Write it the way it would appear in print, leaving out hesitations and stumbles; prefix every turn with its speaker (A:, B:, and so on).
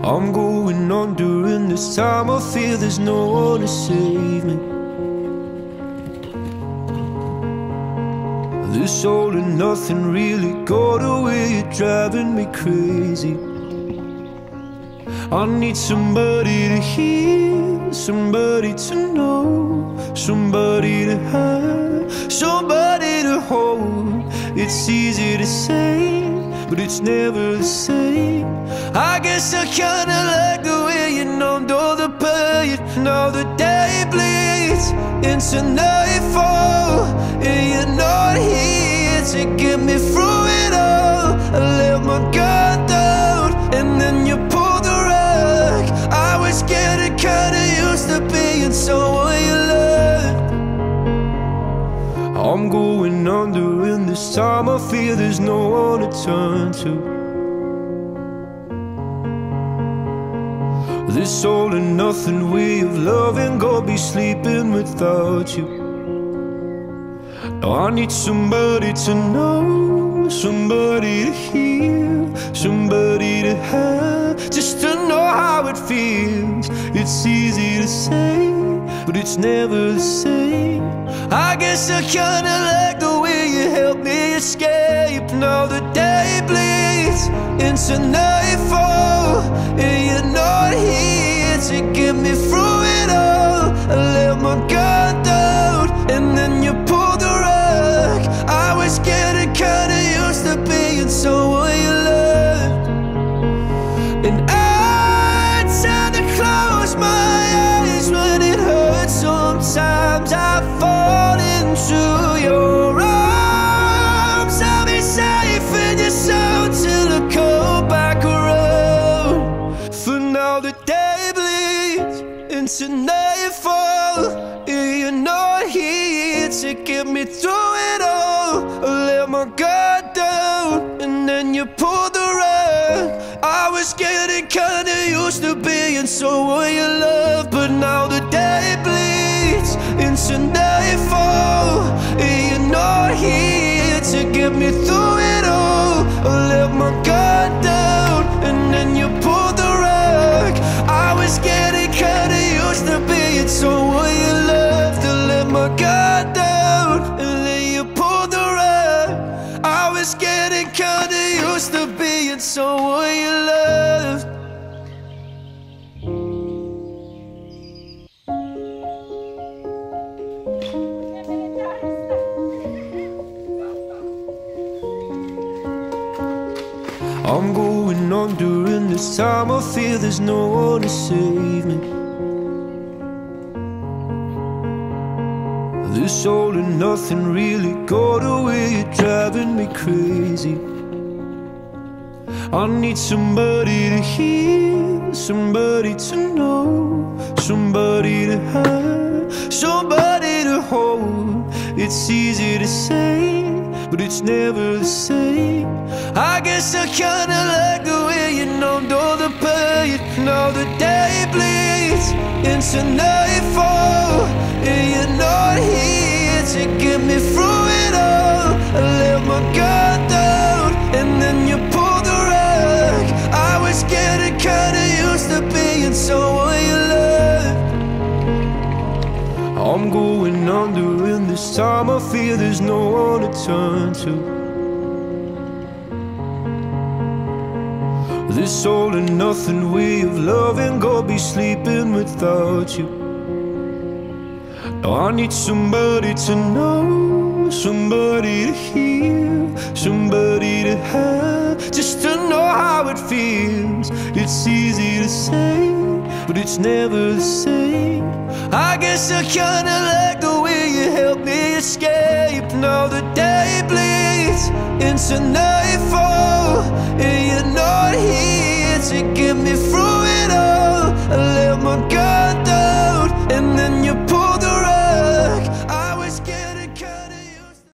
A: I'm going on during this time. I feel there's no one to save me. This all and nothing really got away. You're driving me crazy. I need somebody to hear, somebody to know, somebody to have, somebody to hold. It's easy to say, but it's never the same. I guess I kinda like the way you numbed all the pain. Now the day bleeds into nightfall, and you're not here to get me through it all. I let my guard down, and then you pulled the rug. I was getting kinda used to being someone you loved. I'm going under, and this time I feel there's no one to turn to. This all and nothing way of loving, gonna be sleeping without you. Now I need somebody to know, somebody to hear, somebody to have, just to know how it feels. It's easy to say, but it's never the same. I guess I kinda like the way you help me escape. Now the day bleeds into nightfall, and you're not here to get me through it all. I let my guard down, and then you pulled the rug. I was getting kinda used to being someone you loved, and I tend to close my eyes when it hurts. Sometimes I fall into your arms. I'll be safe in your soul till I come back around. For now the day bleeds into nightfall, and you're not here to get me through it all. I let my guard down, and then you pulled the rug. I was getting kinda used to being someone you love, but now the day bleeds into nightfall, and you're not here to get me through it all. I let my guard down, and then you pulled the rug. I was getting kinda used to being someone you loved. I let my guard down, and then you pulled the rug. I was getting kinda used to being someone you loved. I'm going on during this time. I feel there's no one to save me. This all and nothing really got away. You're driving me crazy. I need somebody to hear, somebody to know, somebody to have, somebody to hold. It's easy to say, but it's never the same. I guess I kinda like the way you numbed all the pain. Now the day bleeds into nightfall, and you're not here to get me through it all. I let my guard down, and then you pulled the rug. I was getting kinda used to being someone you loved. I'm going under, and this time I feel there's no one to turn to. This all and nothing way of loving, gonna be sleeping without you. Now I need somebody to know, somebody to hear, somebody to have, just to know how it feels. It's easy to say, but it's never the same. I guess I kinda like the way you help me escape. Now the day bleeds into nightfall, and you're not here to get me through it all. I let my guard down, and then you